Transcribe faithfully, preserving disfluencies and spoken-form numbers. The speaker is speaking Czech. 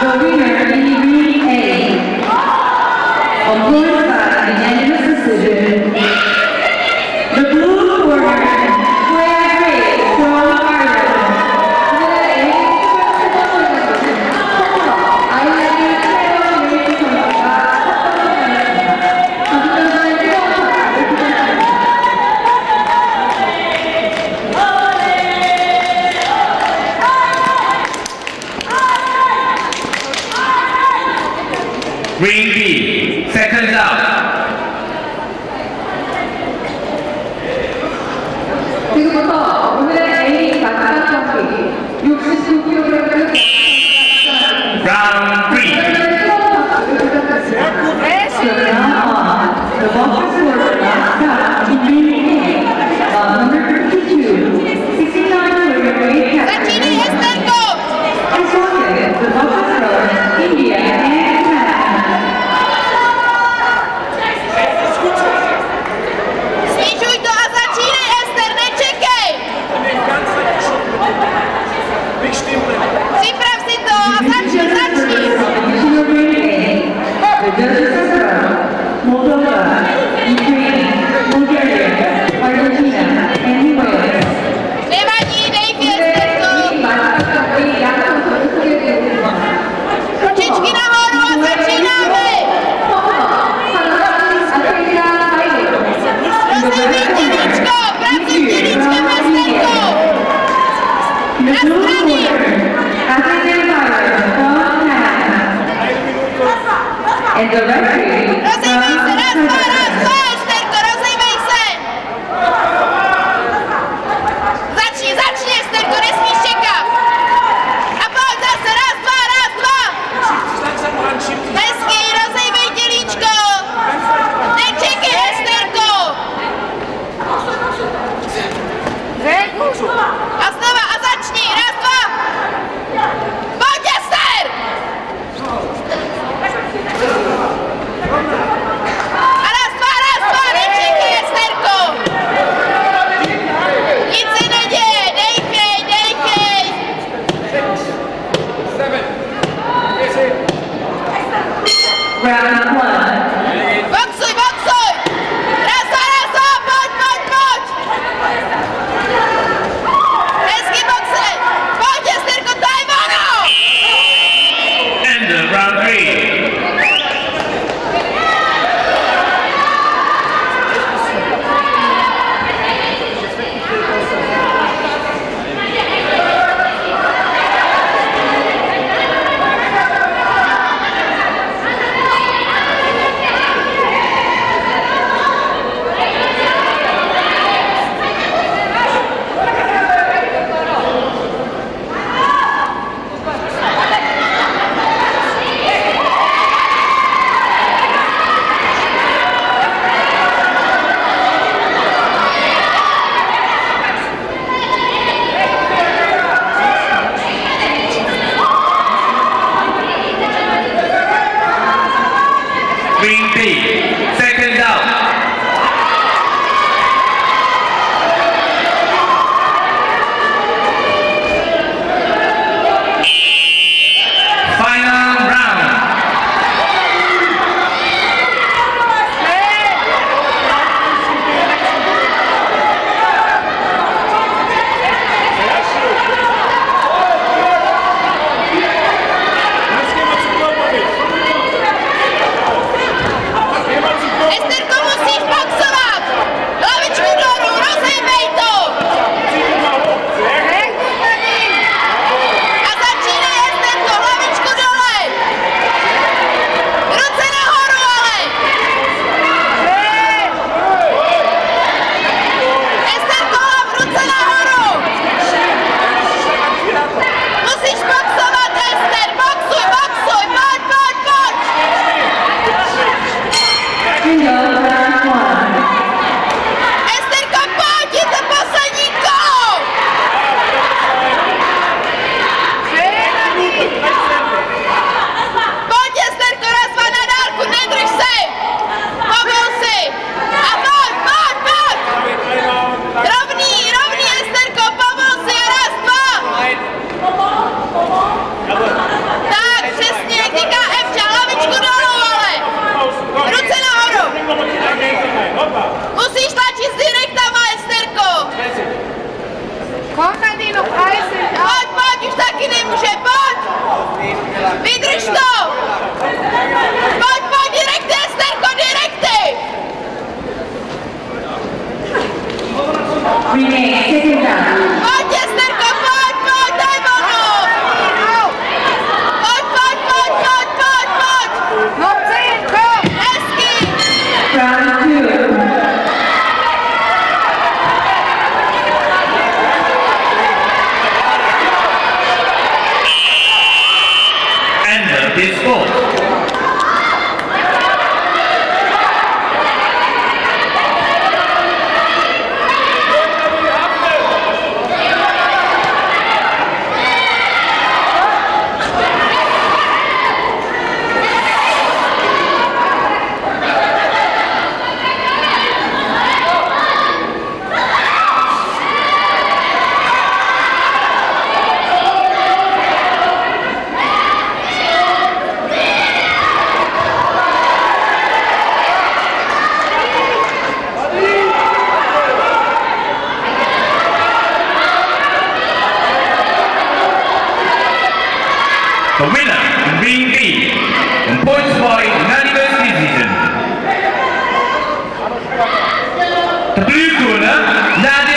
The winner in Green A, on board by unanimous decision, the blue corner, Claire Grace from Ireland. Green B, seconds out. 지금부터 오늘의 A 마지막 경기 육십구 킬로그램 Round three. The boxers were last up in Green A, uh, number fifty-two, sixty-nine kilogram Zacznij, Esterko! Escorted the boxers from India and Canada. Snižuj to a začínaj, Ester, nečekej! Připrav si to a začni, začni! Additional Green A, the judges are from Moldova, Ukraine, Bulgaria, Argentina, and Wales. Nevadí, dej mi, Esterko! Ručičky nahoru a začínáme! Rozejmej tělíčko, pracuj tělíčkem, Esterko! Na strany! And the referee Rozejmej se, raz, dva, raz, dva, Esterko, rozejmej se! Začni, začni, Esterko, nesmíš čekat! A pojď zase, raz, dva, raz, dva! Hezky, rozejmej tělíčko! Nečekej, Esterko! A znova, a začni, raz, dva! Pojď, Ester! A raz, dva, raz, dva, nečekej, Esterko! Nic se neděje, dejchej, dejchej! round one. Boxuj, boxuj! Raz, dva, raz, dva, pojď, pojď, pojď! Vydrž to! Pojď, pojď, direkty, Esterko, direkty! Remain second round. Pojď, Esterko, pojď, pojď, daj volno! Pojď, pojď, pojď, pojď, pojď, pojď! Moci, pojď! Hezky! Round two. End this sport. The winner in Ring B, on points by unanimous decision. The blue corner, Nadia.